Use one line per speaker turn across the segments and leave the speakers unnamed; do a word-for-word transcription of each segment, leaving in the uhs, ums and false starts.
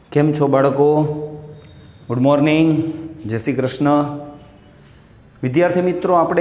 केम छो बाळको? Good morning, जय श्री कृष्ण। विद्यार्थी मित्रों, आपणे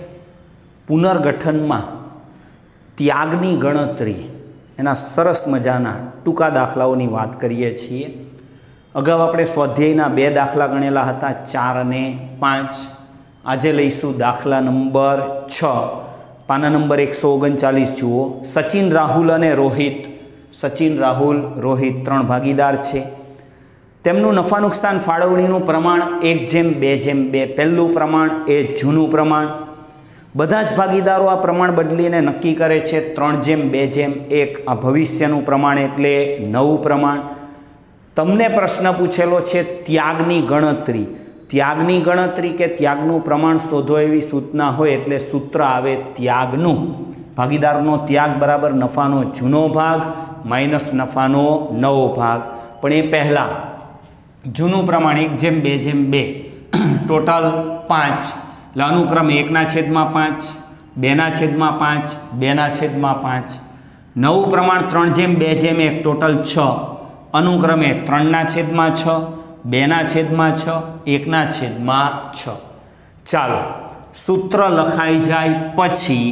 पुनर्गठन में त्यागनी गणतरी एना सरस मजाना टूंका दाखलाओनी वात करीए छीए। अगाऊ आपणे स्वाध्यायना बे दाखला गणेला हता, चार अने पांच। आजे लईशुं दाखला नंबर छ, पाना नंबर एक सौ ओगणचालीस। जुओ, सचिन राहुल अने रोहित, सचिन राहुल रोहित त्रण भागीदार छे। तेमनुं नफा नुकसान फाळवणीनुं प्रमाण एक जेम बे जेम बे। पहेलुं प्रमाण ए जूनुं प्रमाण। बधा ज भागीदारो आ प्रमाण बदलीने नक्की करे छे त्रण जेम बे जेम एक। आ भविष्यनुं प्रमाण एटले नवुं प्रमाण। तमने प्रश्न पूछेलो छे त्यागनी गणतरी। त्यागनी गणतरी के त्यागनुं प्रमाण शोधो एवी सूचना होय एटले सूत्र आवे त्यागनुं। भागीदारनो त्याग बराबर नफानो जूनो भाग माइनस नफानो नवो भाग। पण ए पहला जूनुं प्रमाण एक जेम बे जेम बे, टोटल पांच, એટલે અનુક્રમ એકના છેદમાં પાંચ, બેના છેદમાં પાંચ, બેના છેદમાં પાંચ। નવું પ્રમાણ ત્રણ જેમ બે જેમ એક, ટોટલ છ, અનુક્રમે ત્રણના છેદમાં છ, બેના છેદમાં છ, એકના છેદમાં છ। ચાલો સૂત્ર લખાઈ જાય પછી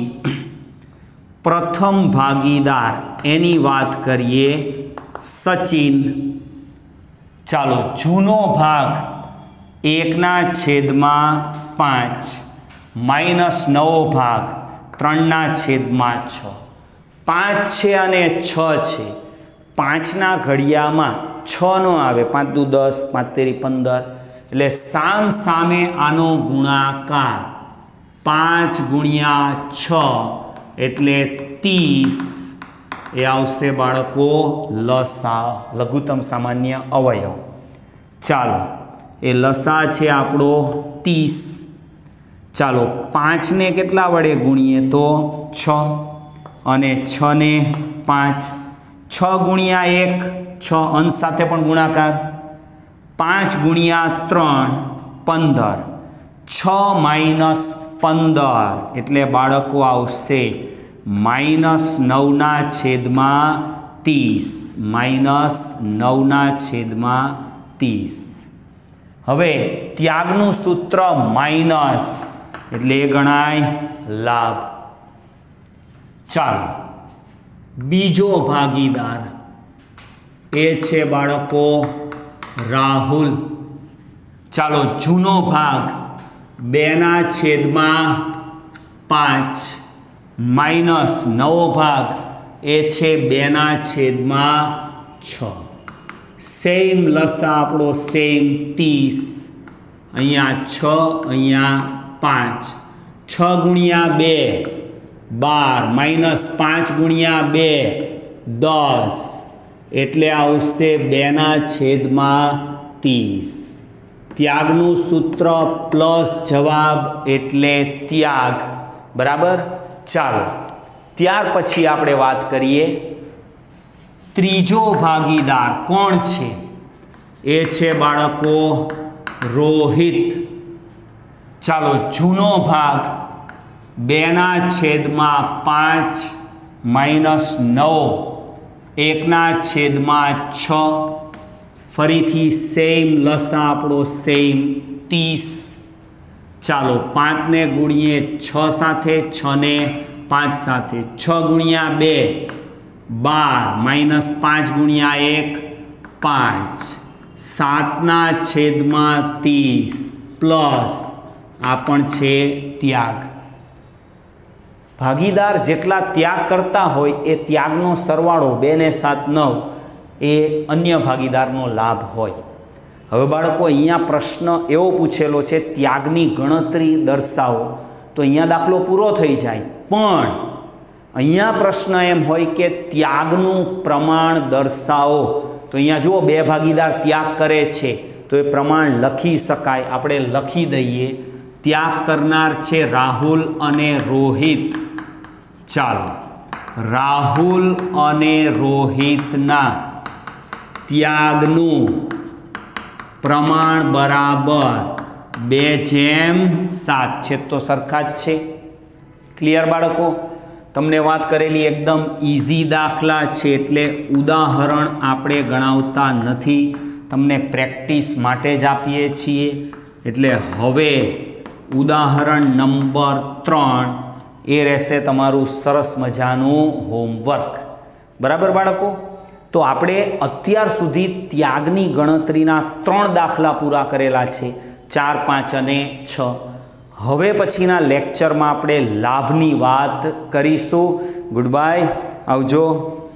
પ્રથમ ભાગીદાર એની વાત કરીએ, સચિન। ચાલો જૂનો ભાગ એકના છેદમાં पांच माइनस नवो भाग त्रणना छेदमां छ। पांच छे अने छ छे, पांचना घड़ियामां छ नो आवे, पांच दू दस, पांच तेरी पंदर, एटले साम सामे आनो गुणाकार पांच गुणिया छ एटले तीस। ए आवशे बाळको लसा, लघुत्तम सामान्य अवयव। चालो ए लसा छे आपणो तीस। चालो पांच ने केटला वडे गुणीए तो छ, अने छ ने पांच, छ गुणिया एक, छ अंश साथे पण गुणाकार, पांच गुणिया त्रण पंदर, छ माइनस पंदर एटले बाळको आवशे माइनस नवना छेदमां तीस, माइनस नवना छेदमां तीस। हवे त्यागनुं सूत्र माइनस एटले गणाय लाभ। चालो बीजो भागीदार ए छे बाळको राहुल। चालो जूनो भाग बेना छेदमां पांच माइनस नवो भाग ए छे बेना छेदमां छ। सेम लसा आपणो सेम तीस, अहींया छ, अहींया पांच, छ गुणिया बे बार, माइनस पांच गुणिया बे दस, एटले आवशे बेना छेदमां तीस। त्यागनुं सूत्र प्लस जवाब एटले त्याग, बराबर। चालो त्यार पछी आपणे वात करीए त्रीजो भागीदार कोण छे? ए छे बाळको रोहित। चालो जूनो भाग बेना छेदमां पांच माइनस नौ एकना छेदमां छ। फरीथी सेम लसा आपणो सेम तीस। चालो पांच ने गुणीए छ साथे, छ ने पांच साथे, छ गुणिया बे बार, माइनस पांच गुणिया एक पांच, सातना छेदमां तीस प्लस आ पण छे त्याग। भागीदार जेटला त्याग करता होय ए त्यागनो सरवाळो बे ने सात नव ए अन्य भागीदारनो लाभ होय। हवे बाळको अहींया प्रश्न एवो पूछेलो छे त्यागनी गणतरी दर्शावो, तो अहींया दाखलो पूरो थई जाय। पण अहींया प्रश्न एम होय के त्यागनुं प्रमाण दर्शावो, तो अहींया जुओ बे भागीदार त्याग करे छे तो ए प्रमाण लखी शकाय। आपणे लखी दईए त्याग करनार छे राहुल अने रोहित। चालो राहुल अने रोहितना त्यागनुं प्रमाण बराबर बे जेम सात, छे तो सरखा ज छे। क्लियर बाळको? તમને વાત કરેલી એકદમ ઇઝી દાખલા છે એટલે ઉદાહરણ આપણે ગણાવતા નથી, તમને પ્રેક્ટિસ માટે જ આપીએ છીએ. એટલે હવે ઉદાહરણ નંબર ત્રણ એ રહેશે તમારું સરસ મજાનું હોમવર્ક. બરાબર બાળકો? તો આપણે અત્યાર સુધી ત્યાગની ગણતરીના ત્રણ દાખલા પૂરા કરેલા છે, ચાર, પાંચ અને છ. હવે પછીના લેક્ચરમાં આપણે લાભની વાત કરીશું. ગુડ બાય, આવજો.